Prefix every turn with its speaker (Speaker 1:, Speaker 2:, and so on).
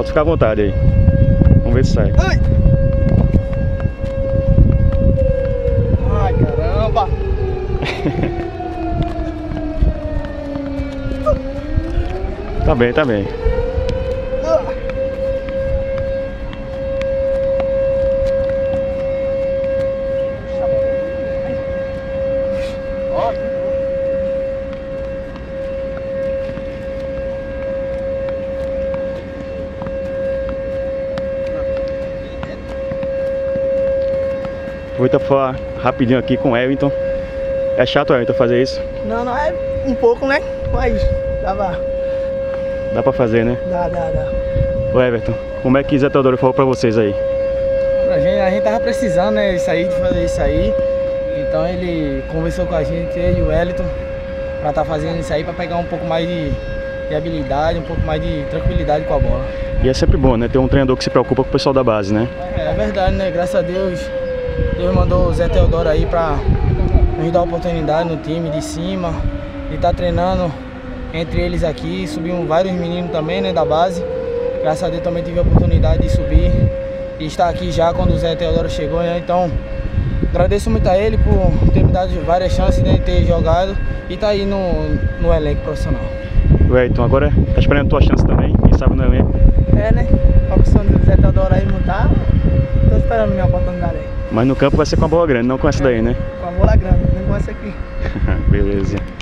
Speaker 1: Pode ficar à vontade aí. Vamos ver se sai.
Speaker 2: Ai! Ai, caramba!
Speaker 1: Tá bem, tá bem. Vou falar rapidinho aqui com o Everton. É chato, Everton, fazer isso?
Speaker 2: Não, não é um pouco, né? Mas
Speaker 1: dá pra fazer, né?
Speaker 2: Dá.
Speaker 1: Ô Everton, como é que Zé Teodoro falou pra vocês aí?
Speaker 2: A gente tava precisando, né, de fazer isso aí. Então ele conversou com a gente, ele e o Wellington, pra estar fazendo isso aí, pra pegar um pouco mais de habilidade, um pouco mais de tranquilidade com a bola.
Speaker 1: E é sempre bom, né? Ter um treinador que se preocupa com o pessoal da base, né?
Speaker 2: É verdade, né? Graças a Deus, Deus mandou o Zé Teodoro aí pra nos dar oportunidade no time de cima, de estar treinando entre eles aqui. Subimos vários meninos também, né, da base. Graças a Deus também tive a oportunidade de subir e estar aqui já quando o Zé Teodoro chegou, né? Então, agradeço muito a ele por ter me dado várias chances, né, de ter jogado e estar aí no elenco profissional.
Speaker 1: Então agora tá esperando a tua chance também, quem sabe no elenco.
Speaker 2: É, né? Com a opção do Zé Teodoro aí mudar, tô esperando minha oportunidade aí.
Speaker 1: Mas no campo vai ser com a bola grande, não com essa daí, né?
Speaker 2: Com a bola grande, não com essa aqui.
Speaker 1: Beleza.